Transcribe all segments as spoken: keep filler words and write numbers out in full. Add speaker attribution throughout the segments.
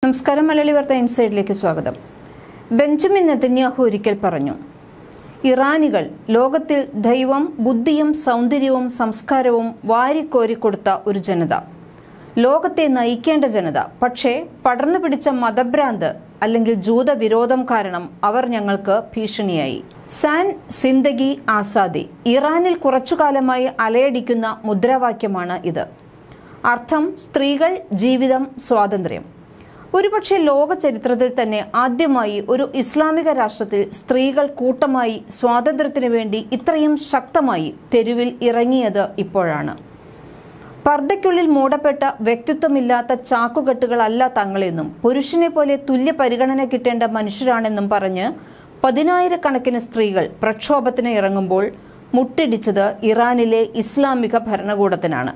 Speaker 1: നമസ്കാരം. മലയാളി വാർത്ത ഇൻസൈഡിലേക്ക് സ്വാഗതം. ബെഞ്ചമിൻ നെതന്യാഹു ഒരിക്കൽ പറഞ്ഞു, ഇറാനികൾ ലോകത്തിൽ ദൈവം ബുദ്ധിയും സൗന്ദര്യവും സംസ്കാരവും വാരിക്കോരിക്കൊടുത്ത ഒരു ജനത, ലോകത്തെ നയിക്കേണ്ട ജനത. പക്ഷേ പടർന്നു പിടിച്ച മതഭ്രാന്ത് അല്ലെങ്കിൽ ജൂതവിരോധം കാരണം അവർ ഞങ്ങൾക്ക് ഭീഷണിയായി. സാൻ സിന്ദഗി ആസാദി ഇറാനിൽ കുറച്ചുകാലമായി അലയടിക്കുന്ന മുദ്രാവാക്യമാണ് ഇത്. അർത്ഥം സ്ത്രീകൾ, ജീവിതം, സ്വാതന്ത്ര്യം. ഒരുപക്ഷെ ലോക ചരിത്രത്തിൽ തന്നെ ആദ്യമായി ഒരു ഇസ്ലാമിക രാഷ്ട്രത്തിൽ സ്ത്രീകൾ കൂട്ടമായി സ്വാതന്ത്ര്യത്തിനു വേണ്ടി ഇത്രയും ശക്തമായി തെരുവിൽ ഇറങ്ങിയത് ഇപ്പോഴാണ്. പർദ്ദയ്ക്കുള്ളിൽ മൂടപ്പെട്ട വ്യക്തിത്വമില്ലാത്ത ചാക്കുകെട്ടുകളല്ല തങ്ങളെന്നും പുരുഷനെ പോലെ തുല്യ പരിഗണന കിട്ടേണ്ട മനുഷ്യരാണെന്നും പറഞ്ഞ് പതിനായിരക്കണക്കിന് സ്ത്രീകൾ പ്രക്ഷോഭത്തിന് ഇറങ്ങുമ്പോൾ മുട്ടിടിച്ചത് ഇറാനിലെ ഇസ്ലാമിക ഭരണകൂടത്തിനാണ്.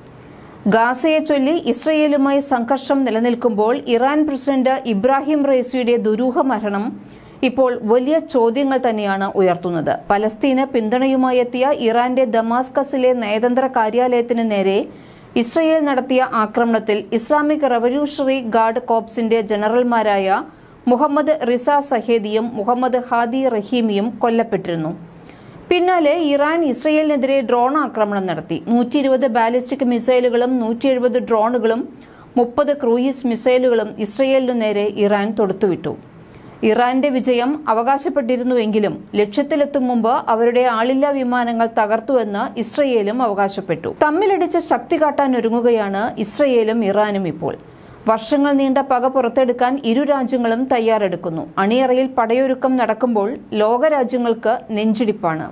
Speaker 1: ഗാസയെ ചൊല്ലി ഇസ്രയേലുമായി സംഘർഷം നിലനിൽക്കുമ്പോൾ ഇറാൻ പ്രസിഡന്റ് ഇബ്രാഹിം റൈസിയുടെ ദുരൂഹ മരണം ഇപ്പോൾ വലിയ ചോദ്യങ്ങൾ തന്നെയാണ് ഉയർത്തുന്നത്. പലസ്തീന് പിന്തുണയുമായി എത്തിയ ഇറാന്റെ ദമാസ്കസിലെ നയതന്ത്ര കാര്യാലയത്തിന് നേരെ ഇസ്രയേൽ നടത്തിയ ആക്രമണത്തിൽ ഇസ്ലാമിക് റവല്യൂഷണറി ഗാർഡ് കോർപ്സിന്റെ ജനറൽമാരായ മുഹമ്മദ് റിസ സഹേദിയും മുഹമ്മദ് ഹാദി റഹീമിയും കൊല്ലപ്പെട്ടിരുന്നു. പിന്നാലെ ഇറാൻ ഇസ്രയേലിനെതിരെ ഡ്രോൺ ആക്രമണം നടത്തി. നൂറ്റി ഇരുപത് ബാലിസ്റ്റിക് മിസൈലുകളും നൂറ്റി എഴുപത് ഡ്രോണുകളും മുപ്പത് ക്രൂയിസ് മിസൈലുകളും ഇസ്രയേലിനു നേരെ ഇറാൻ തൊടുത്തുവിട്ടു. ഇറാന്റെ വിജയം അവകാശപ്പെട്ടിരുന്നുവെങ്കിലും ലക്ഷ്യത്തിലെത്തും മുമ്പ് അവരുടെ ആളില്ലാ വിമാനങ്ങൾ തകർത്തുവെന്ന് ഇസ്രയേലും അവകാശപ്പെട്ടു. തമ്മിലടിച്ച് ശക്തി കാട്ടാനൊരുങ്ങുകയാണ് ഇസ്രയേലും ഇറാനും ഇപ്പോൾ. വർഷങ്ങൾ നീണ്ട പക പുറത്തെടുക്കാൻ ഇരു രാജ്യങ്ങളും തയ്യാറെടുക്കുന്നു. അണിയറയിൽ പടയൊരുക്കം നടക്കുമ്പോൾ ലോകരാജ്യങ്ങൾക്ക് നെഞ്ചിടിപ്പാണ്.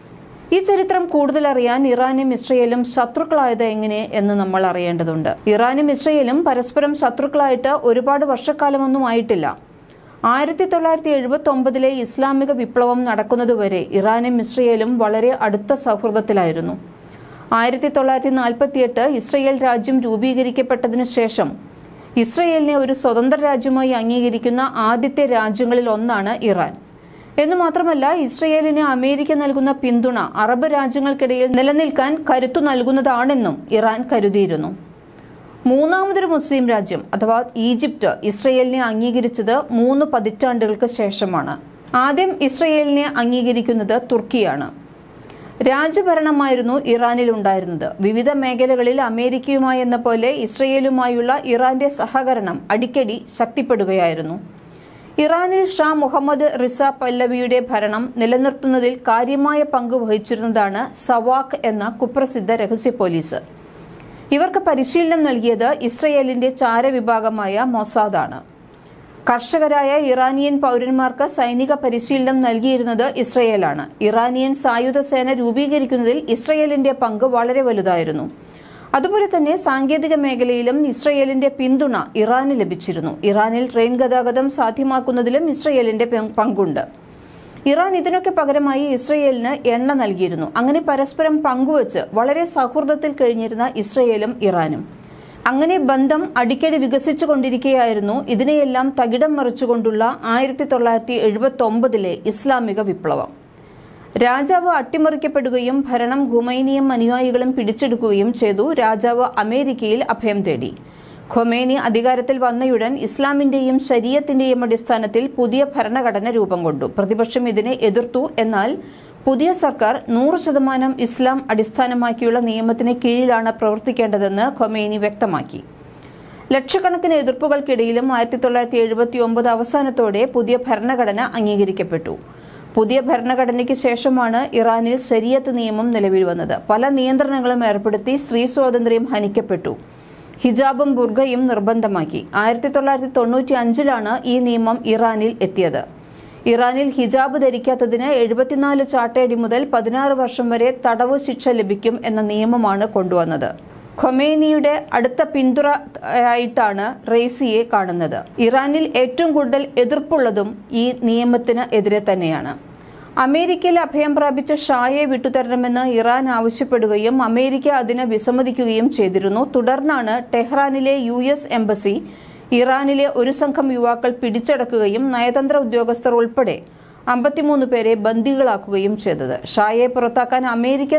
Speaker 1: ഈ ചരിത്രം കൂടുതൽ അറിയാൻ ഇറാനും ഇസ്രയേലും ശത്രുക്കളായത് എങ്ങനെ എന്ന് നമ്മൾ അറിയേണ്ടതുണ്ട്. ഇറാനും ഇസ്രയേലും പരസ്പരം ശത്രുക്കളായിട്ട് ഒരുപാട് വർഷക്കാലമൊന്നും ആയിട്ടില്ല. ആയിരത്തി തൊള്ളായിരത്തി എഴുപത്തി ഒമ്പതിലെ ഇസ്ലാമിക വിപ്ലവം നടക്കുന്നതുവരെ ഇറാനും ഇസ്രയേലും വളരെ അടുത്ത സൗഹൃദത്തിലായിരുന്നു. ആയിരത്തി തൊള്ളായിരത്തി നാൽപ്പത്തിയെട്ട് ഇസ്രയേൽ രാജ്യം രൂപീകരിക്കപ്പെട്ടതിനു ശേഷം ഇസ്രയേലിനെ ഒരു സ്വതന്ത്ര രാജ്യമായി അംഗീകരിക്കുന്ന ആദ്യത്തെ രാജ്യങ്ങളിൽ ഒന്നാണ് ഇറാൻ. എന്നു മാത്രമല്ല, ഇസ്രയേലിന് അമേരിക്ക നൽകുന്ന പിന്തുണ അറബ് രാജ്യങ്ങൾക്കിടയിൽ നിലനിൽക്കാൻ കരുത്തു നൽകുന്നതാണെന്നും ഇറാൻ കരുതിയിരുന്നു. മൂന്നാമതൊരു മുസ്ലിം രാജ്യം അഥവാ ഈജിപ്ത് ഇസ്രയേലിനെ അംഗീകരിച്ചത് മൂന്ന് പതിറ്റാണ്ടുകൾക്ക് ശേഷമാണ്. ആദ്യം ഇസ്രയേലിനെ അംഗീകരിക്കുന്നത് തുർക്കിയാണ്. രാജ്യഭരണമായിരുന്നു ഇറാനിൽ ഉണ്ടായിരുന്നത്. വിവിധ മേഖലകളിൽ അമേരിക്കയുമായി എന്ന പോലെ ഇസ്രയേലുമായുള്ള ഇറാന്റെ സഹകരണം അടിക്കടി ശക്തിപ്പെടുകയായിരുന്നു. ഇറാനിൽ ഷാ മുഹമ്മദ് റിസ പല്ലവിയുടെ ഭരണം നിലനിർത്തുന്നതിൽ കാര്യമായ പങ്ക് വഹിച്ചിരുന്നതാണ് സവാക്ക് എന്ന കുപ്രസിദ്ധ രഹസ്യ പോലീസ്. ഇവർക്ക് പരിശീലനം നൽകിയത് ഇസ്രയേലിന്റെ ചാരവിഭാഗമായ മൊസാദാണ്. കർഷകരായ ഇറാനിയൻ പൗരന്മാർക്ക് സൈനിക പരിശീലനം നൽകിയിരുന്നത് ഇസ്രയേലാണ്. ഇറാനിയൻ സായുധ സേന രൂപീകരിക്കുന്നതിൽ ഇസ്രയേലിന്റെ പങ്ക് വളരെ വലുതായിരുന്നു. അതുപോലെ തന്നെ സാങ്കേതിക മേഖലയിലും ഇസ്രയേലിന്റെ പിന്തുണ ഇറാന് ലഭിച്ചിരുന്നു. ഇറാനിൽ ട്രെയിൻ ഗതാഗതം സാധ്യമാക്കുന്നതിലും ഇസ്രയേലിന്റെ പങ്കുണ്ട്. ഇറാൻ ഇതിനൊക്കെ പകരമായി ഇസ്രയേലിന് എണ്ണ നൽകിയിരുന്നു. അങ്ങനെ പരസ്പരം പങ്കുവച്ച് വളരെ സൗഹൃദത്തിൽ കഴിഞ്ഞിരുന്ന ഇസ്രയേലും ഇറാനും. അങ്ങനെ ബന്ധം അടിക്കടി വികസിച്ചുകൊണ്ടിരിക്കുകയായിരുന്നു. ഇതിനെയെല്ലാം തകിടം മറിച്ചുകൊണ്ടുള്ള ആയിരത്തി തൊള്ളായിരത്തി എഴുപത്തി ഒമ്പതിലെ ഇസ്ലാമിക വിപ്ലവം. രാജാവ് അട്ടിമറിക്കപ്പെടുകയും ഭരണം ഖൊമൈനിയും അനുയായികളും പിടിച്ചെടുക്കുകയും ചെയ്തു. രാജാവ് അമേരിക്കയിൽ അഭയം തേടി. ഖൊമൈനി അധികാരത്തിൽ വന്നയുടൻ ഇസ്ലാമിന്റെയും ശരീഅത്തിന്റെയും അടിസ്ഥാനത്തിൽ പുതിയ ഭരണഘടന രൂപം കൊണ്ടു. പ്രതിപക്ഷം ഇതിനെ എതിർത്തു. എന്നാൽ പുതിയ സർക്കാർ നൂറ് ശതമാനം ഇസ്ലാം അടിസ്ഥാനമാക്കിയുള്ള നിയമത്തിന് കീഴിലാണ് പ്രവർത്തിക്കേണ്ടതെന്ന് ഖൊമൈനി വ്യക്തമാക്കി. ലക്ഷക്കണക്കിന് എതിർപ്പുകൾക്കിടയിലും ആയിരത്തി തൊള്ളായിരത്തി എഴുപത്തി ഒമ്പത് അവസാനത്തോടെ പുതിയ ഭരണഘടന അംഗീകരിക്കപ്പെട്ടു. പുതിയ ഭരണഘടനയ്ക്ക് ശേഷമാണ് ഇറാനിൽ ശരീഅത്ത് നിയമം നിലവിൽ വന്നത്. പല നിയന്ത്രണങ്ങളും ഏർപ്പെടുത്തി. സ്ത്രീ സ്വാതന്ത്ര്യം ഹനിക്കപ്പെട്ടു. ഹിജാബും ബുർഖയും നിർബന്ധമാക്കി. ആയിരത്തി തൊള്ളായിരത്തി തൊണ്ണൂറ്റി അഞ്ചിലാണ് ഈ നിയമം ഇറാനിൽ എത്തിയത്. ഇറാനിൽ ഹിജാബ് ധരിക്കാത്തതിന് എഴുപത്തിനാല് ചാട്ടയടി മുതൽ പതിനാറ് വർഷം വരെ തടവു ശിക്ഷ ലഭിക്കും എന്ന നിയമമാണ് കൊണ്ടുവന്നത്. ഖൊമൈനിയുടെ അടുത്ത പിന്തുണയായിട്ടാണ് റൈസിയെ കാണുന്നത്. ഇറാനിൽ ഏറ്റവും കൂടുതൽ എതിർപ്പുള്ളതും ഈ നിയമത്തിന് എതിരെ തന്നെയാണ്. അമേരിക്കയിൽ അഭയം പ്രാപിച്ച ഷായെ വിട്ടുതരണമെന്ന് ഇറാൻ ആവശ്യപ്പെടുകയും അമേരിക്ക അതിന് വിസമ്മതിക്കുകയും ചെയ്തിരുന്നു. തുടർന്നാണ് ടെഹ്റാനിലെ യു എസ് എംബസി ഇറാനിലെ ഒരു സംഘം യുവാക്കൾ പിടിച്ചടക്കുകയും നയതന്ത്ര ഉദ്യോഗസ്ഥർ ഉൾപ്പെടെ അമ്പത്തിമൂന്ന് പേരെ ബന്ദികളാക്കുകയും ചെയ്തത്. ഷായെ പുറത്താക്കാൻ അമേരിക്ക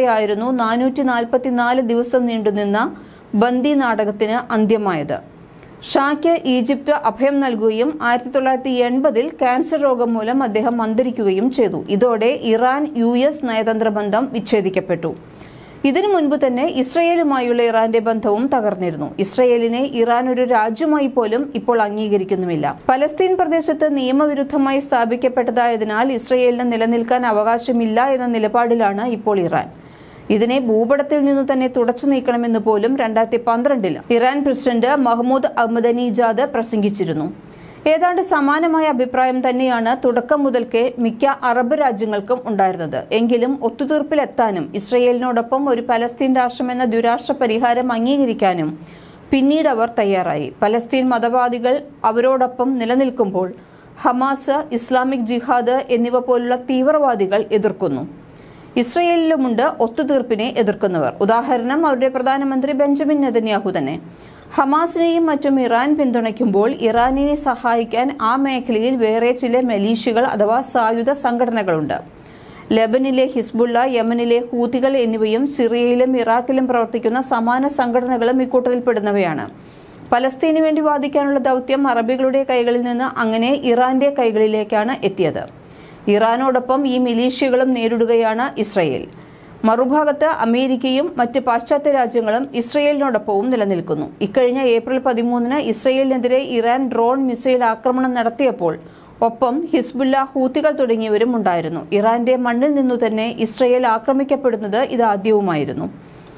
Speaker 1: സമ്മതിച്ചതോടെയായിരുന്നു നാനൂറ്റി നാൽപ്പത്തിനാല് ദിവസം നീണ്ടുനിന്ന ബന്ദി നാടകത്തിന് അന്ത്യമായത്. ഷായ്ക്ക് ഈജിപ്ത് അഭയം നൽകുകയും ആയിരത്തി തൊള്ളായിരത്തി എൺപതിൽ ക്യാൻസർ രോഗം മൂലം അദ്ദേഹം അന്തരിക്കുകയും ചെയ്തു. ഇതോടെ ഇറാൻ യു എസ് നയതന്ത്ര ബന്ധം വിച്ഛേദിക്കപ്പെട്ടു. ഇതിനു മുൻപ് തന്നെ ഇസ്രയേലുമായുള്ള ഇറാന്റെ ബന്ധവും തകർന്നിരുന്നു. ഇസ്രയേലിനെ ഇറാൻ ഒരു രാജ്യമായി പോലും ഇപ്പോൾ അംഗീകരിക്കുന്നുമില്ല. പലസ്തീൻ പ്രദേശത്ത് നിയമവിരുദ്ധമായി സ്ഥാപിക്കപ്പെട്ടതായതിനാൽ ഇസ്രയേലിന് നിലനിൽക്കാൻ അവകാശമില്ല എന്ന നിലപാടിലാണ് ഇപ്പോൾ ഇറാൻ. ഇതിനെ ഭൂപടത്തിൽ നിന്ന് തന്നെ തുടച്ചു നീക്കണമെന്ന് പോലും രണ്ടായിരത്തി പന്ത്രണ്ടിൽ ഇറാൻ പ്രസിഡന്റ് മഹ്മൂദ് അഹ്മദനീജാദ് പ്രസംഗിച്ചിരുന്നു. ഏതാണ്ട് സമാനമായ അഭിപ്രായം തന്നെയാണ് തുടക്കം മുതൽക്കേ മിക്ക അറബ് രാജ്യങ്ങൾക്കും ഉണ്ടായിരുന്നത്. എങ്കിലും ഒത്തുതീർപ്പിലെത്താനും ഇസ്രയേലിനോടൊപ്പം ഒരു പലസ്തീൻ രാഷ്ട്രമെന്ന ദ്വിരാഷ്ട്ര പരിഹാരം അംഗീകരിക്കാനും പിന്നീട് അവർ തയ്യാറായി. പലസ്തീൻ മതവാദികൾ അവരോടൊപ്പം നിലനിൽക്കുമ്പോൾ ഹമാസ്, ഇസ്ലാമിക് ജിഹാദ് എന്നിവ പോലുള്ള തീവ്രവാദികൾ എതിർക്കുന്നു. ഇസ്രയേലിലുമുണ്ട് ഒത്തുതീർപ്പിനെ എതിർക്കുന്നവർ. ഉദാഹരണം അവരുടെ പ്രധാനമന്ത്രി ബെഞ്ചമിൻ നെതന്യാഹു തന്നെ. ഹമാസിനെയും മറ്റും ഇറാൻ പിന്തുണയ്ക്കുമ്പോൾ ഇറാനിനെ സഹായിക്കാൻ ആ മേഖലയിൽ വേറെ ചില മിലീഷ്യകൾ അഥവാ സായുധ സംഘടനകളുണ്ട്. ലെബനിലെ ഹിസ്ബുള്ള, യമനിലെ ഹൂതികൾ എന്നിവയും സിറിയയിലും ഇറാഖിലും പ്രവർത്തിക്കുന്ന സമാന സംഘടനകളും ഇക്കൂട്ടത്തിൽപ്പെടുന്നവയാണ്. പലസ്തീനു വേണ്ടി വാദിക്കാനുള്ള ദൌത്യം അറബികളുടെ കൈകളിൽ നിന്ന് അങ്ങനെ ഇറാന്റെ കൈകളിലേക്കാണ് എത്തിയത്. ഇറാനോടൊപ്പം ഈ മിലീഷ്യകളും നേരിടുകയാണ് ഇസ്രയേൽ. മറുഭാഗത്ത് അമേരിക്കയും മറ്റ് പാശ്ചാത്യ രാജ്യങ്ങളും ഇസ്രയേലിനോടൊപ്പവും നിലനിൽക്കുന്നു. ഇക്കഴിഞ്ഞ ഏപ്രിൽ പതിമൂന്നിന് ഇസ്രയേലിനെതിരെ ഇറാൻ ഡ്രോൺ മിസൈൽ ആക്രമണം നടത്തിയപ്പോൾ ഒപ്പം ഹിസ്ബുല്ല, ഹൂത്തികൾ തുടങ്ങിയവരും ഉണ്ടായിരുന്നു. ഇറാന്റെ മണ്ണിൽ നിന്നു തന്നെ ഇസ്രയേൽ ആക്രമിക്കപ്പെടുന്നത് ഇതാദ്യവുമായിരുന്നു.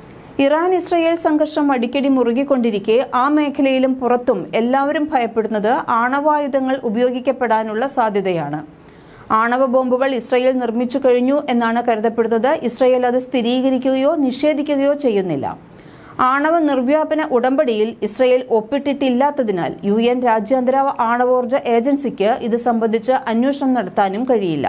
Speaker 1: ഇറാൻ ഇസ്രയേൽ സംഘർഷം അടിക്കടി മുറുകിക്കൊണ്ടിരിക്കെ ആ മേഖലയിലും പുറത്തും എല്ലാവരും ഭയപ്പെടുന്നത് ആണവായുധങ്ങൾ ഉപയോഗിക്കപ്പെടാനുള്ള സാധ്യതയാണ്. ആണവ ബോംബുകൾ ഇസ്രയേൽ നിർമ്മിച്ചു കഴിഞ്ഞു എന്നാണ് കരുതപ്പെടുന്നത്. ഇസ്രയേൽ അത് സ്ഥിരീകരിക്കുകയോ നിഷേധിക്കുകയോ ചെയ്യുന്നില്ല. ആണവ നിർവ്യാപന ഉടമ്പടിയിൽ ഇസ്രയേൽ ഒപ്പിട്ടിട്ടില്ലാത്തതിനാൽ യു എൻ രാജ്യാന്തര ആണവോർജ ഏജൻസിക്ക് ഇത് സംബന്ധിച്ച് അന്വേഷണം നടത്താനും കഴിയില്ല.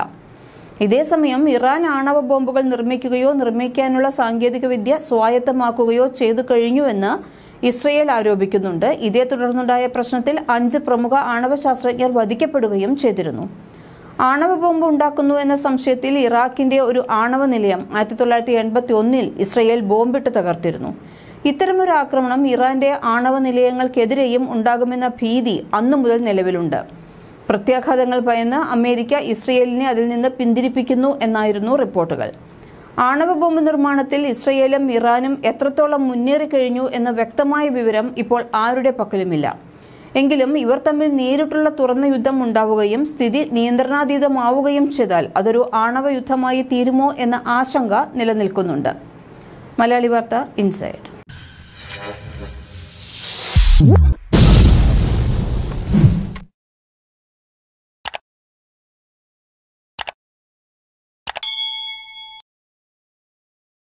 Speaker 1: ഇതേസമയം ഇറാൻ ആണവ ബോംബുകൾ നിർമ്മിക്കുകയോ നിർമ്മിക്കാനുള്ള സാങ്കേതികവിദ്യ സ്വായത്തമാക്കുകയോ ചെയ്തു കഴിഞ്ഞുവെന്ന് ഇസ്രയേൽ ആരോപിക്കുന്നുണ്ട്. ഇതേ തുടർന്നുണ്ടായ പ്രശ്നത്തിൽ അഞ്ച് പ്രമുഖ ആണവ ശാസ്ത്രജ്ഞർ വധിക്കപ്പെടുകയും ചെയ്തിരുന്നു. ആണവ ബോംബ് ഉണ്ടാക്കുന്നു എന്ന സംശയത്തിൽ ഇറാഖിന്റെ ഒരു ആണവ നിലയം ആയിരത്തി തൊള്ളായിരത്തി എൺപത്തി ഒന്നിൽ ഇസ്രയേൽ ബോംബിട്ട് തകർത്തിരുന്നു. ഇത്തരമൊരു ആക്രമണം ഇറാന്റെ ആണവ നിലയങ്ങൾക്കെതിരെയും ഉണ്ടാകുമെന്ന ഭീതി അന്നു മുതൽ നിലവിലുണ്ട്. പ്രത്യാഘാതങ്ങൾ ഭയന്ന് അമേരിക്ക ഇസ്രയേലിനെ അതിൽ നിന്ന് പിന്തിരിപ്പിക്കുന്നു എന്നായിരുന്നു റിപ്പോർട്ടുകൾ. ആണവ ബോംബ് നിർമ്മാണത്തിൽ ഇസ്രയേലും ഇറാനും എത്രത്തോളം മുന്നേറിക്കഴിഞ്ഞു എന്ന വ്യക്തമായ വിവരം ഇപ്പോൾ ആരുടെ പക്കലുമില്ല. എങ്കിലും ഇവർ തമ്മിൽ നേരിട്ടുള്ള തുറന്ന യുദ്ധം ഉണ്ടാവുകയും സ്ഥിതി നിയന്ത്രണാതീതമാവുകയും ചെയ്താൽ അതൊരു ആണവ യുദ്ധമായി തീരുമോ എന്ന ആശങ്ക നിലനിൽക്കുന്നുണ്ട്. മലയാളി വാർത്ത ഇൻസൈഡ്.